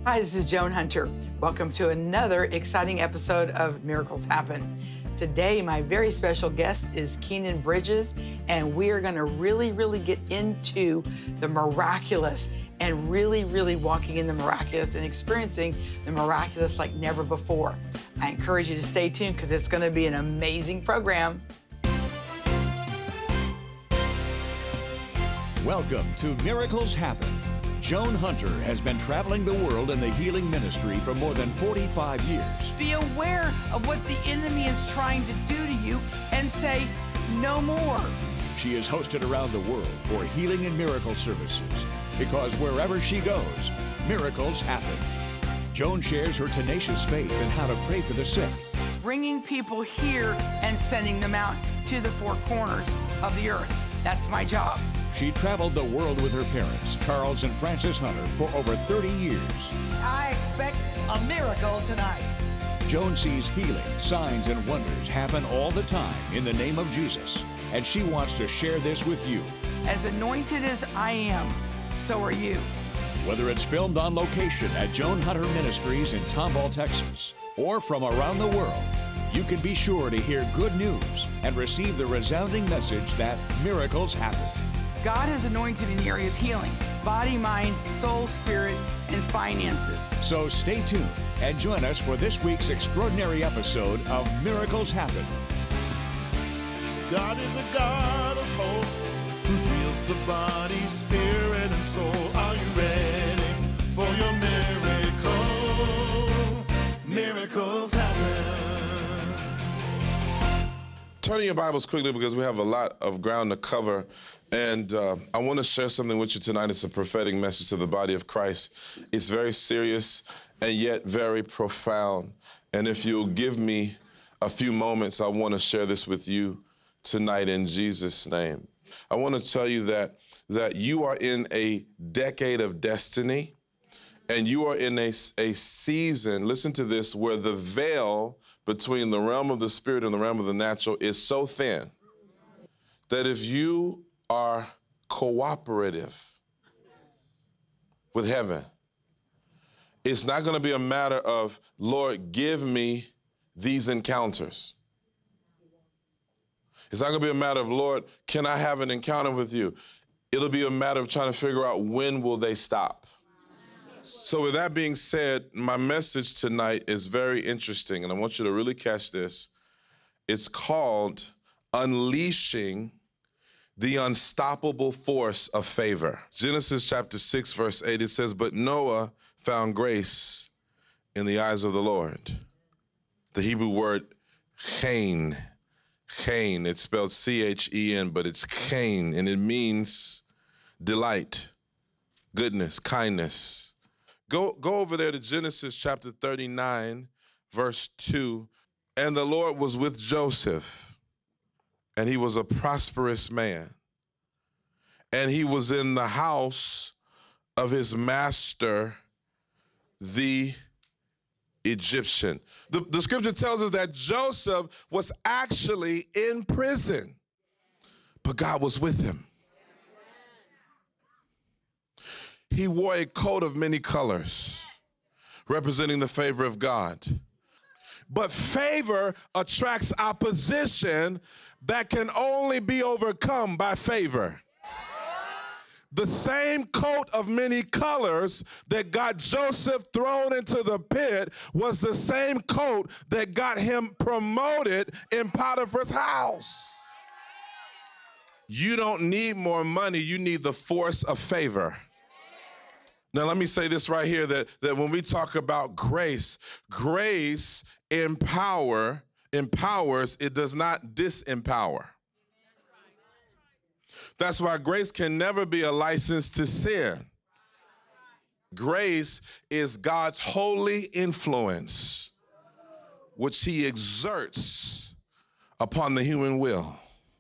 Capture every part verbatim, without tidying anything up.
Hi, this is Joan Hunter. Welcome to another exciting episode of Miracles Happen. Today, my very special guest is Keenan Bridges, and we are going to really, really get into the miraculous and really, really walking in the miraculous and experiencing the miraculous like never before. I encourage you to stay tuned because it's going to be an amazing program. Welcome to Miracles Happen. Joan Hunter has been traveling the world in the healing ministry for more than forty-five years. Be aware of what the enemy is trying to do to you and say, no more. She is hosted around the world for healing and miracle services because wherever she goes, miracles happen. Joan shares her tenacious faith in how to pray for the sick. Bringing people here and sending them out to the four corners of the earth. That's my job. She traveled the world with her parents, Charles and Frances Hunter, for over thirty years. I expect a miracle tonight. Joan sees healing, signs, and wonders happen all the time in the name of Jesus, and she wants to share this with you. As anointed as I am, so are you. Whether it's filmed on location at Joan Hunter Ministries in Tomball, Texas, or from around the world, you can be sure to hear good news and receive the resounding message that miracles happen. God has anointed in the area of healing, body, mind, soul, spirit, and finances. So stay tuned and join us for this week's extraordinary episode of Miracles Happen. God is a God of hope who heals the body, spirit, and soul. Are you ready for your miracle? Miracles happen. Turning your Bibles quickly because we have a lot of ground to cover. And uh, I want to share something with you tonight. It's a prophetic message to the body of Christ. It's very serious and yet very profound. And if you'll give me a few moments, I want to share this with you tonight in Jesus' name. I want to tell you that, that you are in a decade of destiny, and you are in a, a season, listen to this, where the veil between the realm of the spirit and the realm of the natural is so thin that if you are cooperative with heaven, it's not going to be a matter of, Lord, give me these encounters. It's not going to be a matter of, Lord, can I have an encounter with you? It'll be a matter of trying to figure out when will they stop. So with that being said, my message tonight is very interesting, and I want you to really catch this. It's called Unleashing the Unstoppable Force of Favor. Genesis chapter six, verse eight, it says, but Noah found grace in the eyes of the Lord. The Hebrew word chen, chen, it's spelled C H E N, but it's chen, and it means delight, goodness, kindness. Go, go over there to Genesis chapter thirty-nine, verse two. And the Lord was with Joseph, and he was a prosperous man. And he was in the house of his master, the Egyptian. The, the scripture tells us that Joseph was actually in prison, but God was with him. He wore a coat of many colors, representing the favor of God. But favor attracts opposition that can only be overcome by favor. The same coat of many colors that got Joseph thrown into the pit was the same coat that got him promoted in Potiphar's house. You don't need more money, you need the force of favor. Now, let me say this right here, that, that when we talk about grace, grace empower, empowers, it does not disempower. That's why grace can never be a license to sin. Grace is God's holy influence, which he exerts upon the human will.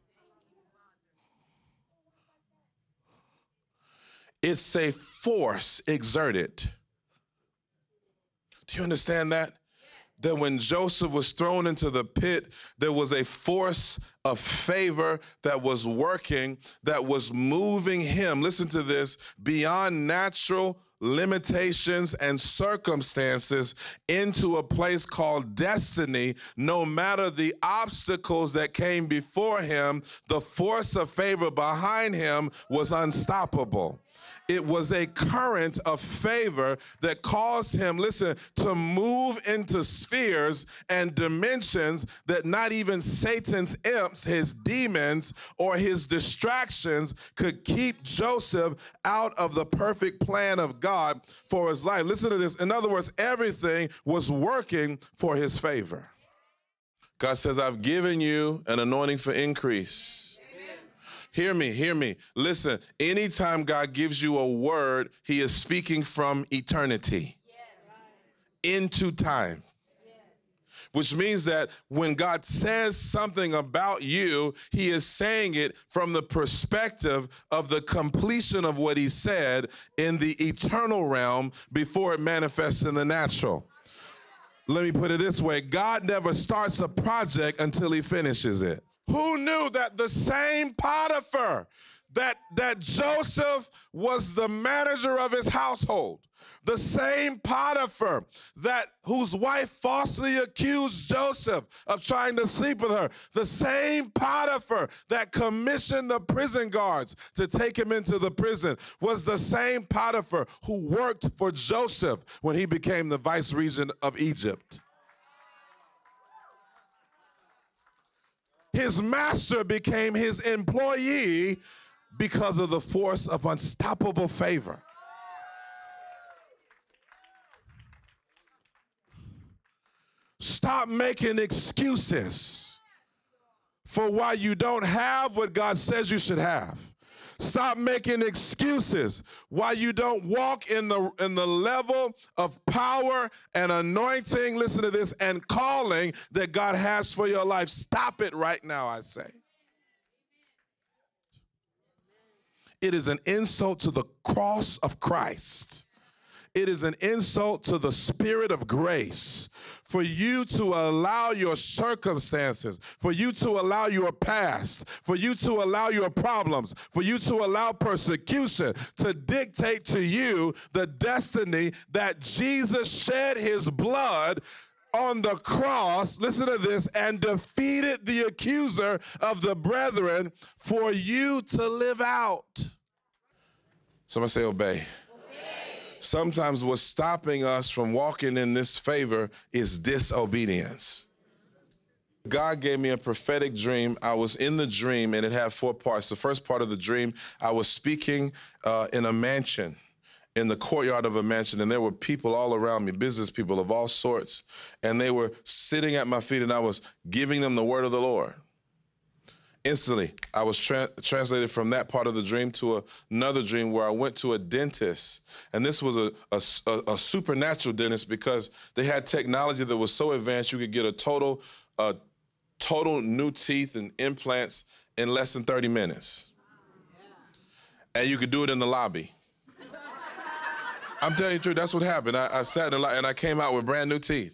It's a force exerted. Do you understand that? That when Joseph was thrown into the pit, there was a force of favor that was working, that was moving him, listen to this, beyond natural limitations and circumstances into a place called destiny. No matter the obstacles that came before him, the force of favor behind him was unstoppable. It was a current of favor that caused him, listen, to move into spheres and dimensions that not even Satan's imps, his demons, or his distractions could keep Joseph out of the perfect plan of God for his life. Listen to this. In other words, everything was working for his favor. God says, I've given you an anointing for increase. Hear me, hear me. Listen, anytime God gives you a word, he is speaking from eternity yes. into time. Yes. Which means that when God says something about you, he is saying it from the perspective of the completion of what he said in the eternal realm before it manifests in the natural. Let me put it this way. God never starts a project until he finishes it. Who knew that the same Potiphar, that, that Joseph was the manager of his household, the same Potiphar that whose wife falsely accused Joseph of trying to sleep with her, the same Potiphar that commissioned the prison guards to take him into the prison, was the same Potiphar who worked for Joseph when he became the vice regent of Egypt. His master became his employee because of the force of unstoppable favor. Stop making excuses for why you don't have what God says you should have. Stop making excuses why you don't walk in the, in the level of power and anointing, listen to this, and calling that God has for your life. Stop it right now, I say. It is an insult to the cross of Christ. It is an insult to the Spirit of grace for you to allow your circumstances, for you to allow your past, for you to allow your problems, for you to allow persecution to dictate to you the destiny that Jesus shed his blood on the cross, listen to this, and defeated the accuser of the brethren for you to live out. Somebody say obey. Sometimes what's stopping us from walking in this favor is disobedience. God gave me a prophetic dream. I was in the dream, and it had four parts. The first part of the dream, I was speaking uh, in a mansion, in the courtyard of a mansion, and there were people all around me, business people of all sorts, and they were sitting at my feet, and I was giving them the word of the Lord. Instantly, I was tra translated from that part of the dream to a, another dream where I went to a dentist. And this was a, a, a supernatural dentist because they had technology that was so advanced you could get a total, uh, total new teeth and implants in less than thirty minutes. And you could do it in the lobby. I'm telling you the truth, that's what happened. I, I sat in the lobby and I came out with brand new teeth.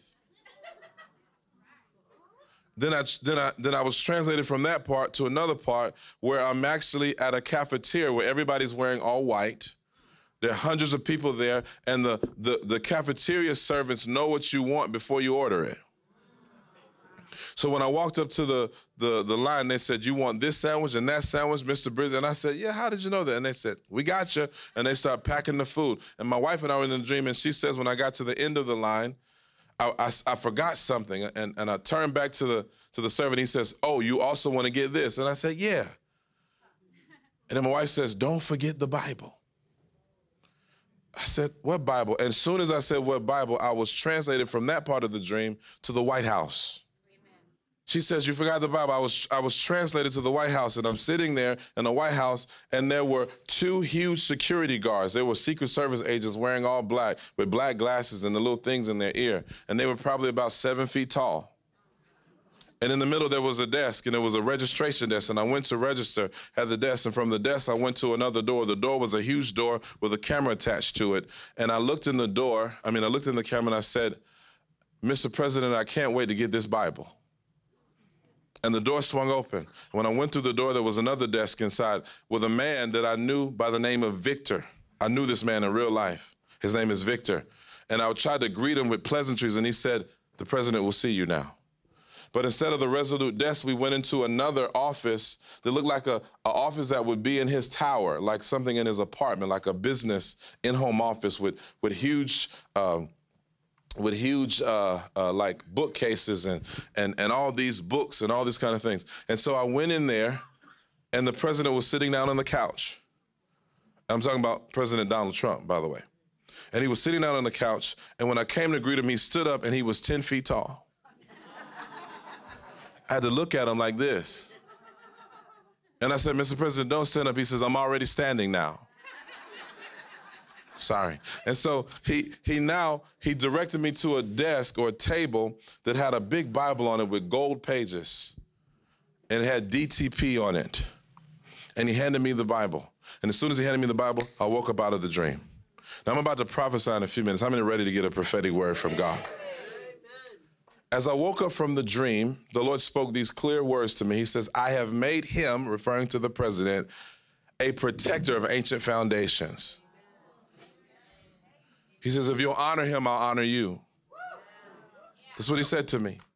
Then I, then, I, then I was translated from that part to another part where I'm actually at a cafeteria where everybody's wearing all white. There are hundreds of people there, and the, the, the cafeteria servants know what you want before you order it. So when I walked up to the, the, the line, they said, you want this sandwich and that sandwich, Mister Bridges? And I said, yeah, how did you know that? And they said, we got you. And they start packing the food. And my wife and I were in the dream, and she says when I got to the end of the line, I, I, I forgot something, and, and I turned back to the, to the servant. He says, oh, you also want to get this? And I said, yeah. And then my wife says, don't forget the Bible. I said, what Bible? And as soon as I said what Bible, I was translated from that part of the dream to the White House. She says, you forgot the Bible. I was, I was translated to the White House, and I'm sitting there in the White House, and there were two huge security guards. They were Secret Service agents wearing all black with black glasses and the little things in their ear, and they were probably about seven feet tall. And in the middle, there was a desk, and it was a registration desk, and I went to register at the desk, and from the desk, I went to another door. The door was a huge door with a camera attached to it, and I looked in the door, I mean, I looked in the camera, and I said, Mister President, I can't wait to get this Bible. And the door swung open. When I went through the door, there was another desk inside with a man that I knew by the name of Victor. I knew this man in real life. His name is Victor. And I tried to greet him with pleasantries, and he said, "The president will see you now." But instead of the Resolute desk, we went into another office that looked like a, a office that would be in his tower, like something in his apartment, like a business in-home office with, with huge, um, with huge uh, uh, like bookcases and, and, and all these books and all these kind of things. And so I went in there, and the president was sitting down on the couch. I'm talking about President Donald Trump, by the way. And he was sitting down on the couch, and when I came to greet him, he stood up, and he was ten feet tall. I had to look at him like this. And I said, "Mister President, don't stand up." He says, "I'm already standing now." Sorry. And so he he now, he directed me to a desk or a table that had a big Bible on it with gold pages. And it had D T P on it. And he handed me the Bible. And as soon as he handed me the Bible, I woke up out of the dream. Now I'm about to prophesy in a few minutes. How many are ready to get a prophetic word from God? As I woke up from the dream, the Lord spoke these clear words to me. He says, "I have made him," referring to the president, "a protector of ancient foundations." He says, "If you'll honor him, I'll honor you." That's what he said to me.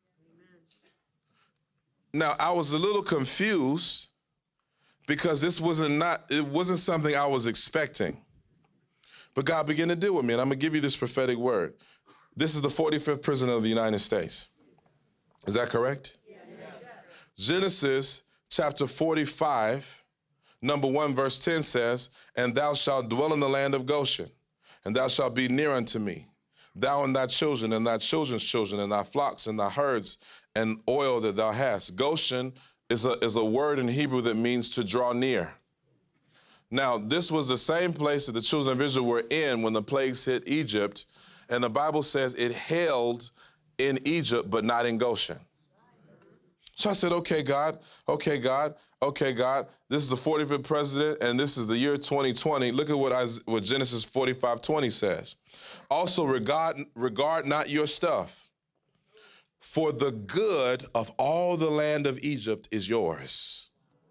Now, I was a little confused because this wasn't not, it wasn't something I was expecting. But God began to deal with me, and I'm going to give you this prophetic word. This is the forty-fifth president of the United States. Is that correct? Yes. Genesis chapter forty-five, number one, verse ten says, "And thou shalt dwell in the land of Goshen, and thou shalt be near unto me, thou and thy children, and thy children's children, and thy flocks, and thy herds, and oil that thou hast." Goshen is a, is a word in Hebrew that means to draw near. Now, this was the same place that the children of Israel were in when the plagues hit Egypt. And the Bible says it held in Egypt, but not in Goshen. So I said, okay, God, okay, God, okay, God. This is the forty-fifth president, and this is the year twenty twenty. Look at what, I, what Genesis forty-five twenty says. "Also regard, regard not your stuff, for the good of all the land of Egypt is yours."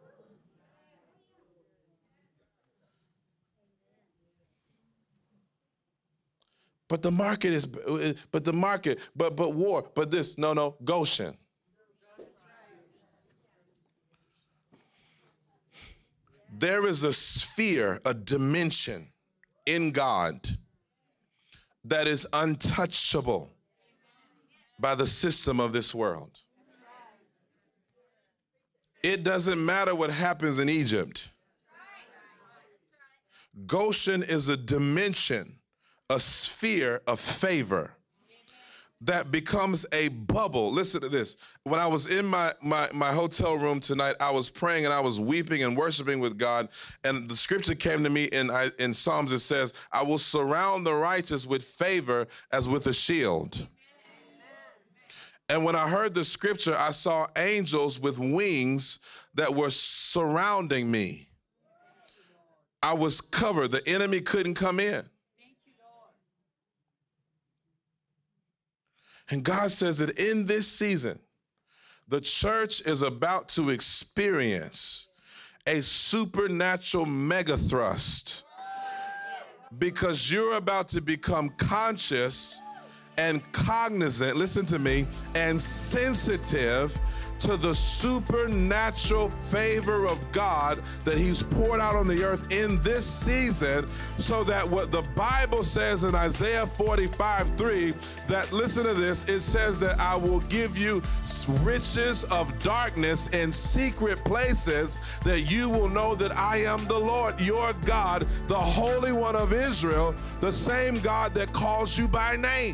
But the market is, but the market, but but war, but this, no, no, Goshen. There is a sphere, a dimension in God that is untouchable by the system of this world. It doesn't matter what happens in Egypt. Goshen is a dimension, a sphere of favor that becomes a bubble. Listen to this. When I was in my, my, my hotel room tonight, I was praying and I was weeping and worshiping with God. And the scripture came to me in, in Psalms. It says, "I will surround the righteous with favor as with a shield." And when I heard the scripture, I saw angels with wings that were surrounding me. I was covered. The enemy couldn't come in. And God says that in this season, the church is about to experience a supernatural mega thrust because you're about to become conscious and cognizant, listen to me, and sensitive to the supernatural favor of God that he's poured out on the earth in this season, so that what the Bible says in Isaiah forty-five three, that, listen to this, it says that I will give you riches of darkness in secret places, that you will know that I am the Lord, your God, the Holy One of Israel, the same God that calls you by name.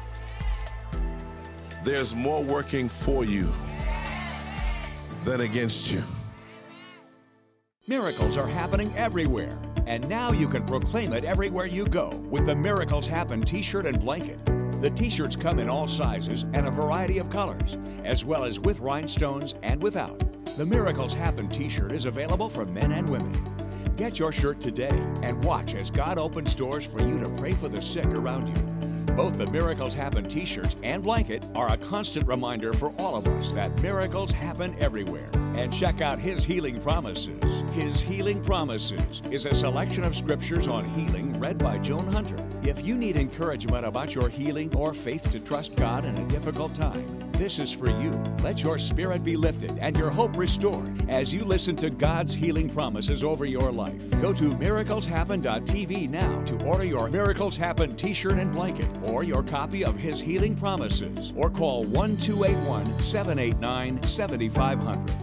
There's more working for you than against you. Miracles are happening everywhere, and now you can proclaim it everywhere you go with the Miracles Happen t-shirt and blanket. The t-shirts come in all sizes and a variety of colors, as well as with rhinestones and without. The Miracles Happen t-shirt is available for men and women. Get your shirt today and watch as God opens doors for you to pray for the sick around you. Both the Miracles Happen t-shirts and blanket are a constant reminder for all of us that miracles happen everywhere. And check out His Healing Promises. His Healing Promises is a selection of scriptures on healing read by Joan Hunter. If you need encouragement about your healing or faith to trust God in a difficult time, this is for you. Let your spirit be lifted and your hope restored as you listen to God's healing promises over your life. Go to miracles happen dot t v now to order your Miracles Happen t-shirt and blanket or your copy of His Healing Promises, or call one two eight one, seven eight nine, seven five zero zero.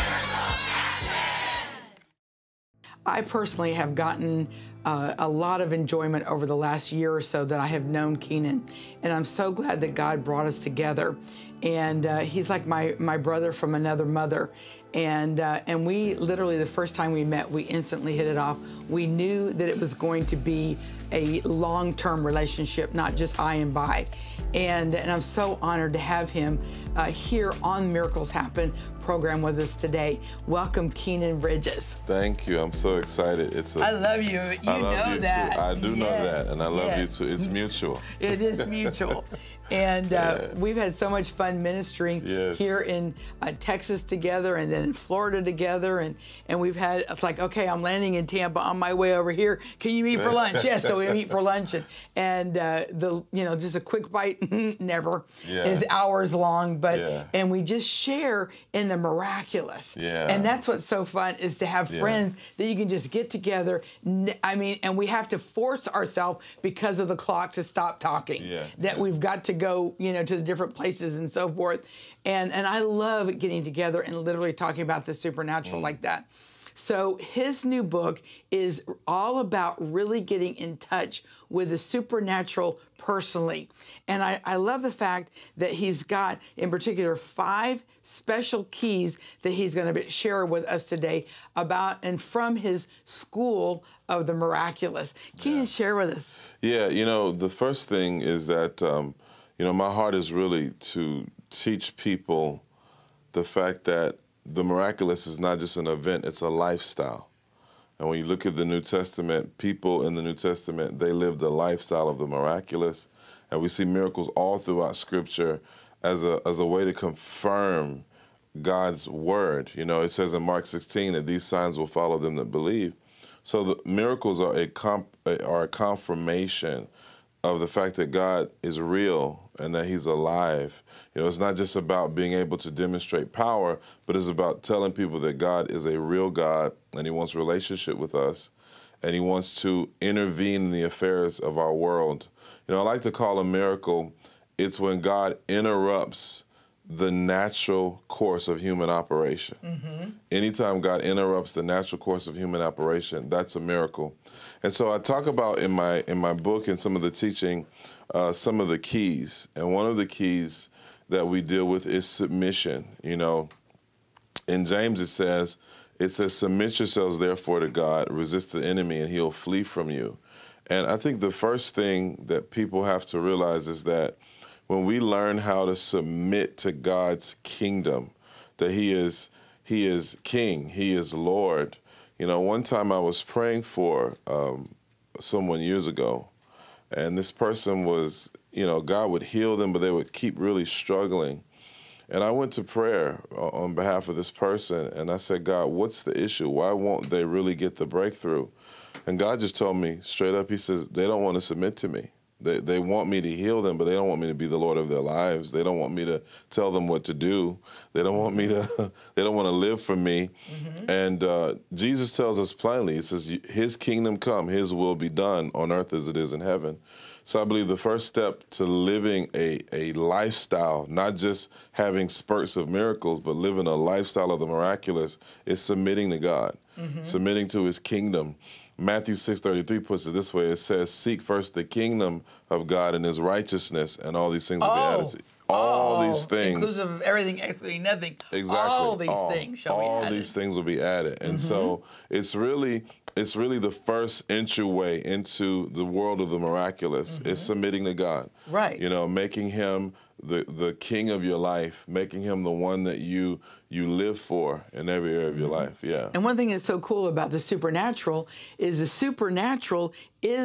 I personally have gotten uh, a lot of enjoyment over the last year or so that I have known Keenan, and I'm so glad that God brought us together. And uh, he's like my my brother from another mother, and uh, and we literally, the first time we met, we instantly hit it off. We knew that it was going to be a long-term relationship, not just high and by. And and I'm so honored to have him uh, here on Miracles Happen program with us today. Welcome, Keenan Bridges. Thank you. I'm so excited. It's a, I love you. You I love know you that. Too. I do yes. know that, and I love yes. you too. It's mutual. It is mutual. And uh, Yeah. we've had so much fun ministering Yes. here in uh, Texas together, and then in Florida together. And, and we've had, it's like, okay, I'm landing in Tampa on my way over here. Can you meet for lunch? Yes, so we meet for lunch. And, and uh, the, you know, just a quick bite, never. Yeah. It's hours long, but, Yeah. and we just share in the miraculous. Yeah. And that's what's so fun, is to have Yeah. friends that you can just get together. N- I mean, and we have to force ourselves because of the clock to stop talking. Yeah. That Yeah. we've got to go, you know, to the different places and so forth. And and I love getting together and literally talking about the supernatural Mm. like that. So his new book is all about really getting in touch with the supernatural personally. And I, I love the fact that he's got, in particular, five special keys that he's going to share with us today about and from his school of the miraculous. Can you share with us? Yeah, you know, the first thing is that, um, you know, my heart is really to teach people the fact that the miraculous is not just an event, it's a lifestyle. And when you look at the New Testament, people in the New Testament, they lived a lifestyle of the miraculous. And we see miracles all throughout Scripture as a, as a way to confirm God's word. You know, it says in Mark sixteen that these signs will follow them that believe. So the miracles are a, comp, are a confirmation of the fact that God is real and that He's alive. You know, it's not just about being able to demonstrate power, but it's about telling people that God is a real God and He wants a relationship with us, and He wants to intervene in the affairs of our world. You know, I like to call a miracle, it's when God interrupts the natural course of human operation. Mm-hmm. Anytime God interrupts the natural course of human operation, that's a miracle. And so I talk about in my in my book and some of the teaching, uh, some of the keys. And one of the keys that we deal with is submission. You know, in James it says, it says, submit yourselves therefore to God, resist the enemy, and he'll flee from you. And I think the first thing that people have to realize is that when we learn how to submit to God's kingdom, that He is He is King, He is Lord. You know, one time I was praying for um, someone years ago, and this person was, you know, God would heal them, but they would keep really struggling. And I went to prayer on behalf of this person, and I said, God, what's the issue? Why won't they really get the breakthrough? And God just told me straight up, He says, they don't want to submit to me. They they want me to heal them, but they don't want me to be the Lord of their lives. They don't want me to tell them what to do. They don't want me to, they don't want to live for me. Mm-hmm. And uh, Jesus tells us plainly, He says, His kingdom come, His will be done on earth as it is in heaven. So I believe the first step to living a, a lifestyle, not just having spurts of miracles, but living a lifestyle of the miraculous, is submitting to God, mm-hmm. submitting to His kingdom. Matthew six thirty-three puts it this way. It says, seek first the kingdom of God and His righteousness, and all these things will Oh. be added to you. All Oh, these things. inclusive of everything, excluding nothing. Exactly. All these all, things shall all be added. these things will be added. And mm-hmm. so it's really it's really the first entryway into the world of the miraculous. Mm-hmm. Is submitting to God. Right. You know, making Him the the king of your life, making Him the one that you you live for in every area of your life. Yeah. And one thing that's so cool about the supernatural is the supernatural is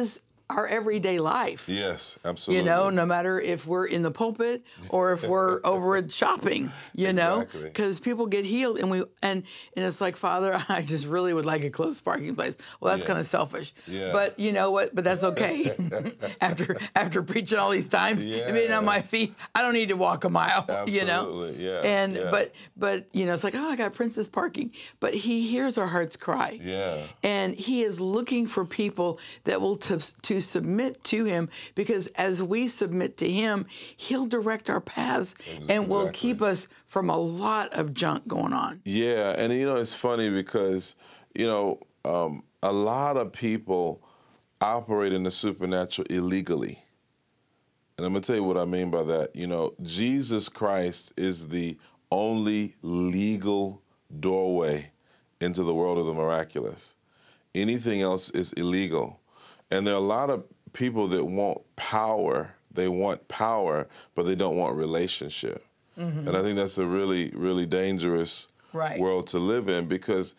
our everyday life. Yes, absolutely. You know, no matter if we're in the pulpit or if we're over at shopping, you know, Exactly. because people get healed and we and and it's like, Father, I just really would like a close parking place. Well, that's Yeah. kind of selfish. Yeah. But you know what? But that's okay. after after preaching all these times and being on my feet, I don't need to walk a mile. You know. Absolutely, yeah, And yeah. but but you know, it's like, oh, I got Princess parking. But He hears our hearts cry. Yeah. And He is looking for people that will to, to submit to Him, because as we submit to Him, He'll direct our paths and will Exactly. keep us from a lot of junk going on. Yeah, and you know, it's funny because, you know, um, a lot of people operate in the supernatural illegally. And I'm going to tell you what I mean by that. You know, Jesus Christ is the only legal doorway into the world of the miraculous. Anything else is illegal. And there are a lot of people that want power. They want power, but they don't want relationship. Mm-hmm. And I think that's a really, really dangerous Right. world to live in, because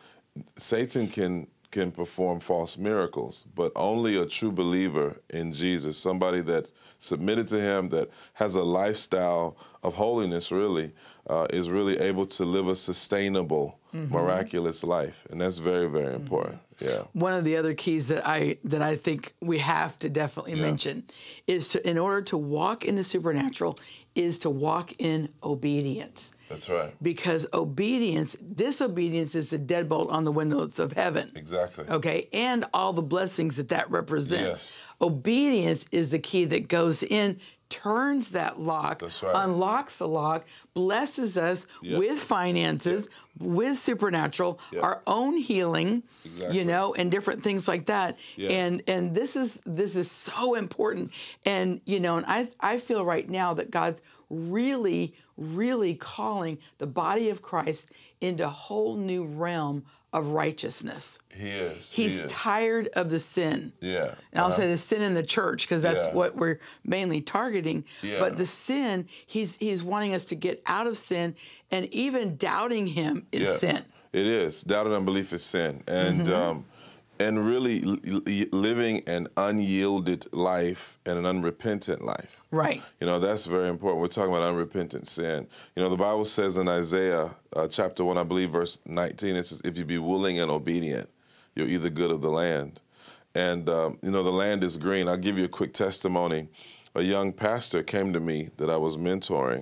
Satan can can perform false miracles, but only a true believer in Jesus, somebody that's submitted to Him, that has a lifestyle of holiness, really, uh, is really able to live a sustainable, mm-hmm. miraculous life, and that's very, very important. Yeah. One of the other keys that I that I think we have to definitely Yeah. mention is to, in order to walk in the supernatural, is to walk in obedience. That's right. Because obedience, disobedience is the deadbolt on the windows of heaven. Exactly. Okay, and all the blessings that that represents. Yes. Obedience is the key that goes in, turns that lock, That's right. unlocks the lock, blesses us Yep. with finances, with supernatural, Yep. our own healing, Exactly. you know, and different things like that. Yeah. And and this is this is so important. And you know, and I I feel right now that God's really, really calling the body of Christ into a whole new realm of righteousness. He is. He's he is. tired of the sin. Yeah. And I'll Uh-huh. say the sin in the church, because that's Yeah. what we're mainly targeting. Yeah. But the sin, he's he's wanting us to get out of sin, and even doubting Him is Yeah. sin. It is. Doubt and unbelief is sin. And Mm-hmm. um, and really li- li- living an unyielded life and an unrepentant life. Right. You know, that's very important. We're talking about unrepentant sin. You know, the Bible says in Isaiah uh, chapter one, I believe, verse nineteen, it says, if you be willing and obedient, you'll eat the good of the land. And, um, you know, the land is green. I'll give you a quick testimony. A young pastor came to me that I was mentoring,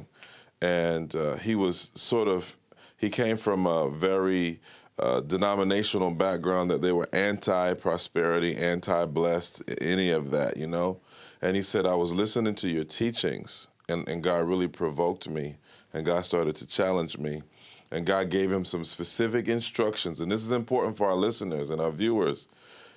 and uh, he was sort of, he came from a very uh, denominational background that they were anti-prosperity, anti-blessed, any of that, you know? And he said, I was listening to your teachings, and, and God really provoked me, and God started to challenge me. And God gave him some specific instructions, and this is important for our listeners and our viewers.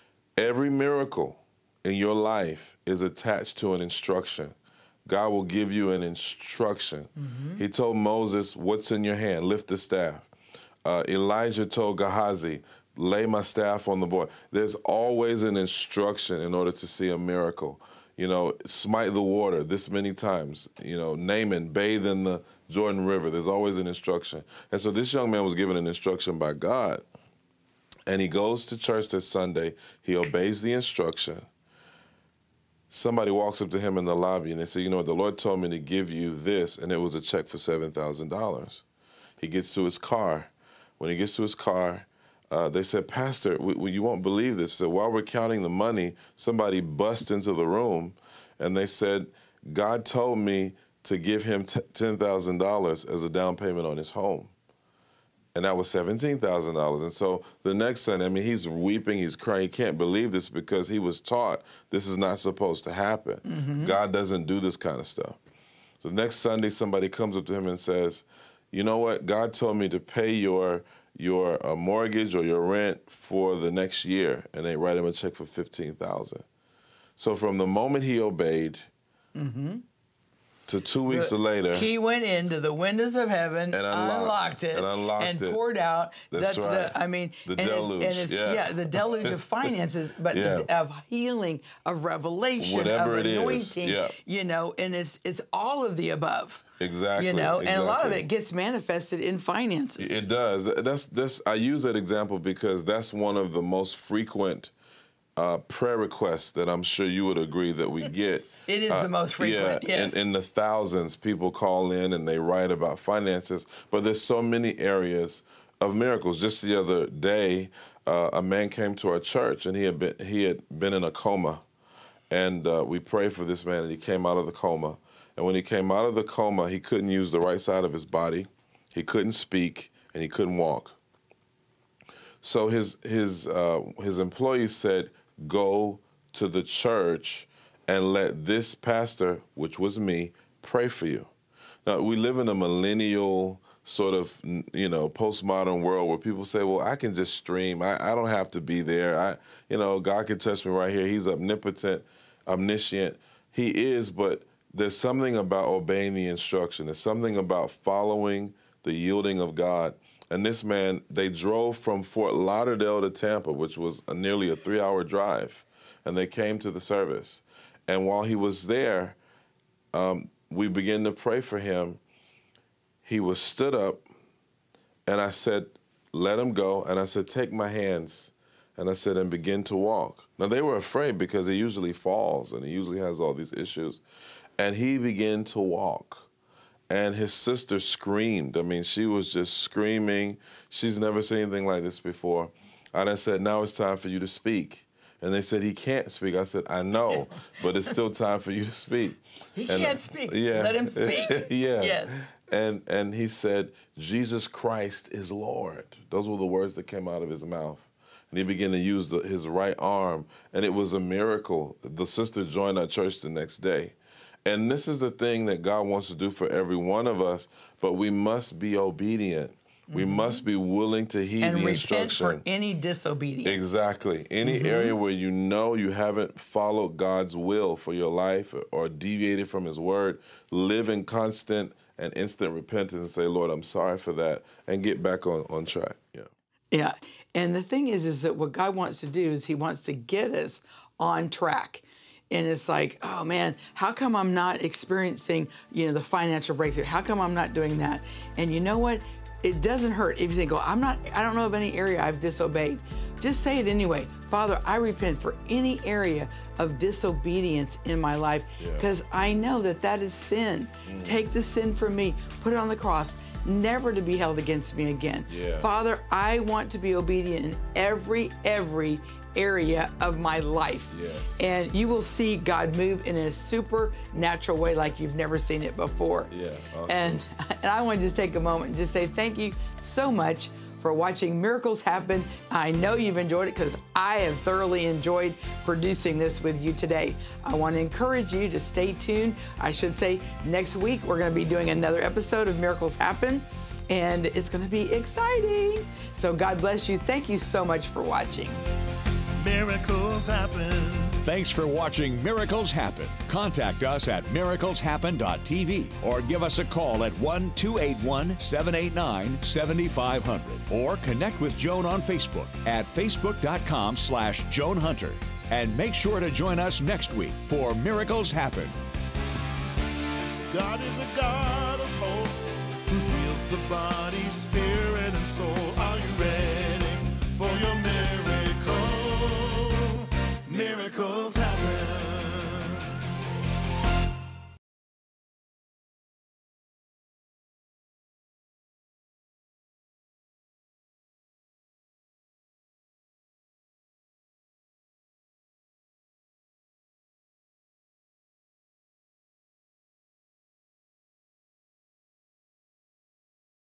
Every miracle in your life is attached to an instruction. God will give you an instruction. Mm-hmm. He told Moses, what's in your hand? Lift the staff. Uh, Elijah told Gehazi, lay my staff on the board. There's always an instruction in order to see a miracle. You know, smite the water this many times. You know, Naaman, bathe in the Jordan River. There's always an instruction. And so this young man was given an instruction by God. And he goes to church this Sunday. He obeys the instruction. Somebody walks up to him in the lobby and they say, you know, the Lord told me to give you this, and it was a check for seven thousand dollars. He gets to his car. When he gets to his car, uh, they said, Pastor, we, we, you won't believe this. So while we're counting the money, somebody busts into the room, and they said, God told me to give him ten thousand dollars as a down payment on his home. And that was seventeen thousand dollars. And so the next Sunday, I mean, he's weeping, he's crying. He can't believe this because he was taught this is not supposed to happen. Mm-hmm. God doesn't do this kind of stuff. So next Sunday, somebody comes up to him and says, you know what? God told me to pay your your uh, mortgage or your rent for the next year. And they write him a check for fifteen thousand dollars. So from the moment he obeyed, mm-hmm. to two weeks The- later, He went into the windows of heaven, And unlocked- unlocked it, and unlocked and it. poured out. That's right. The, I mean, The and it- deluge, and it's, yeah. the deluge of finances, but Yeah. the, of healing, of revelation, Whatever of it is, anointing. yeah. You know, and it's it's all of the above. Exactly. You know, and a lot of exactly. it gets manifested in finances. It does. That's that's. I use that example because that's one of the most frequent uh, prayer requests that I'm sure you would agree that we get. It is uh, the most frequent, yeah, yes. in, in the thousands, people call in and they write about finances, but there's so many areas of miracles. Just the other day, uh, a man came to our church and he had been, he had been in a coma. And uh, we prayed for this man and he came out of the coma. And when he came out of the coma, he couldn't use the right side of his body, he couldn't speak, and he couldn't walk. So his, his, uh, his employees said, go to the church and let this pastor, which was me, pray for you. Now, we live in a millennial sort of, you know, postmodern world where people say, well, I can just stream. I, I don't have to be there. I, you know, God can touch me right here. He's omnipotent, omniscient. He is, but there's something about obeying the instruction. There's something about following the yielding of God. And this man, they drove from Fort Lauderdale to Tampa, which was a nearly a three-hour drive, and they came to the service. And while he was there, um, we began to pray for him. He was stood up, and I said, let him go. And I said, take my hands. And I said, and begin to walk. Now, they were afraid because he usually falls, and he usually has all these issues. And he began to walk. And his sister screamed. I mean, she was just screaming. She's never seen anything like this before. And I said, now it's time for you to speak. And they said, he can't speak. I said, I know, but it's still time for you to speak. He and, can't speak. Yeah. Let him speak. Yeah. Yes. And, and he said, Jesus Christ is Lord. Those were the words that came out of his mouth. And he began to use the, his right arm, and it was a miracle. The sister joined our church the next day. And this is the thing that God wants to do for every one of us, but we must be obedient. We mm-hmm. must be willing to heed and the repent instruction. for any disobedience. Exactly. Any mm-hmm. area where you know you haven't followed God's will for your life or, or deviated from his word, live in constant and instant repentance and say, Lord, I'm sorry for that, and get back on, on track. Yeah. Yeah. And the thing is, is that what God wants to do is he wants to get us on track. And it's like, oh man, how come I'm not experiencing, you know, the financial breakthrough? How come I'm not doing that? And you know what? It doesn't hurt if you think, oh, I'm not, I don't know of any area I've disobeyed. Just say it anyway. Father, I repent for any area of disobedience in my life because yeah. I know that that is sin. Mm. Take the sin from me, put it on the cross, never to be held against me again. Yeah. Father, I want to be obedient in every, every area of my life. Yes. And you will see God move in a supernatural way like you've never seen it before. Yeah, awesome. And, and I want to just take a moment and just say thank you so much for watching Miracles Happen. I know you've enjoyed it because I have thoroughly enjoyed producing this with you today. I want to encourage you to stay tuned. I should say next week we're going to be doing another episode of Miracles Happen, and it's going to be exciting. So God bless you. Thank you so much for watching. Miracles happen. Thanks for watching Miracles Happen. Contact us at miracles happen dot t v or give us a call at one two eight one, seven eight nine, seven five zero zero or connect with Joan on Facebook at facebook dot com slash Joan Hunter. And make sure to join us next week for Miracles Happen. God is a God of hope who heals the body, spirit, and soul. Are you ready for your